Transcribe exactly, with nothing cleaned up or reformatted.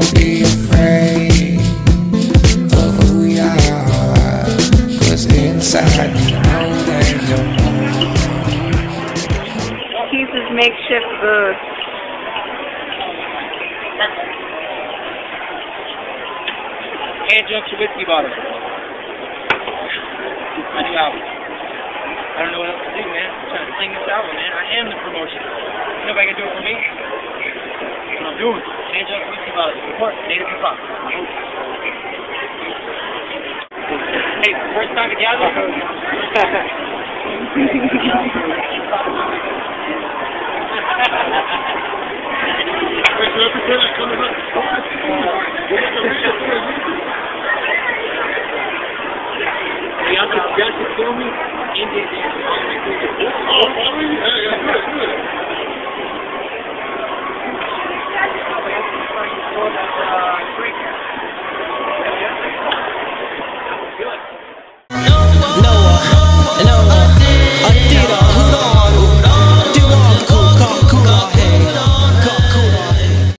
be afraid of who you are, 'cause inside you know that you're more. Keith's makeshift booth. Hand jumps your whiskey bottle. My new album. I don't know what else to do, man. I'm trying to sing this album, man. I am the promotion. Nobody can do it for me. That's what I'm doing. Hand jumps your whiskey bottle. Support native hip hop. Hey, first time together. Where's the representative coming up? Y'all just, y'all just film me in this dance. Oh, follow you? Yeah, yeah, good, good. Uh,